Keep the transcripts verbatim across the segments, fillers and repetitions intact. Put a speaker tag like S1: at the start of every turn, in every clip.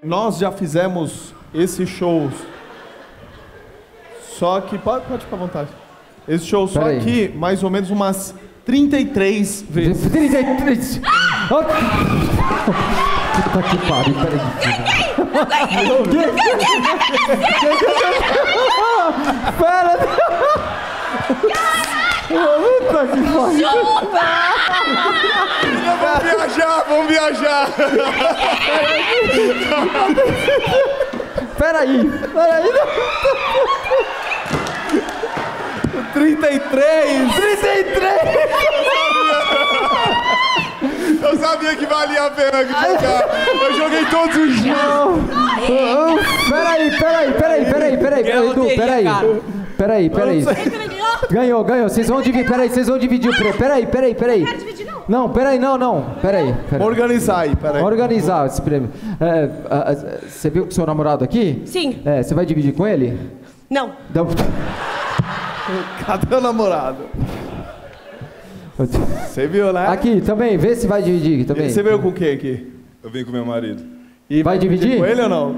S1: Nós já fizemos esses shows, só que... Pode, pode ficar à vontade. Esse show só
S2: Pera
S1: aqui, aí. mais ou menos umas trinta e três vezes.
S2: trinta e três! Puta que pariu, peraí. Pera! Puta que pariu!
S1: Vamos viajar, vamos viajar!
S2: Peraí, peraí!
S1: trinta e três!
S2: trinta e três!
S1: Eu sabia que valia a pena jogar. Eu joguei todos os dias.
S2: Peraí, peraí, peraí, peraí, peraí, peraí, Edu, peraí. Peraí, peraí. Ganhou, ganhou. Vocês vão dividir, peraí, vocês vão dividir o prêmio. Peraí, peraí, peraí.
S3: Não quero dividir, não.
S2: Não, peraí, não, não. Peraí.
S1: Vamos organizar aí, peraí.
S2: Organizar esse prêmio. É, a- a- você viu com o seu namorado aqui?
S3: Sim.
S2: É, você vai dividir com ele?
S3: Não.
S2: Dá-
S1: Cadê o namorado? Você viu, né?
S2: Aqui, também, vê se vai dividir também.
S1: Você veio com quem aqui?
S4: Eu vim com meu marido.
S1: E
S2: Vai dividir?
S1: com ele ou não?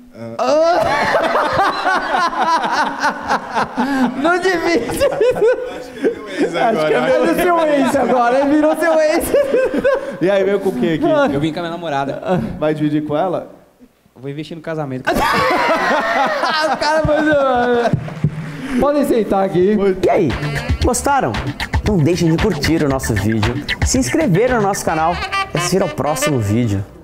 S2: Não divide!
S1: Acho que é
S2: Ele é seu ex agora, ele virou seu ex.
S1: E aí, veio com quem aqui?
S5: Eu vim com a minha namorada.
S1: Vai dividir com ela?
S5: Eu vou investir no casamento.
S2: Ah, o cara mandou. Podem sentar aqui.
S6: E aí, gostaram? Não deixem de curtir o nosso vídeo, se inscrever no nosso canal e assistir ao próximo vídeo.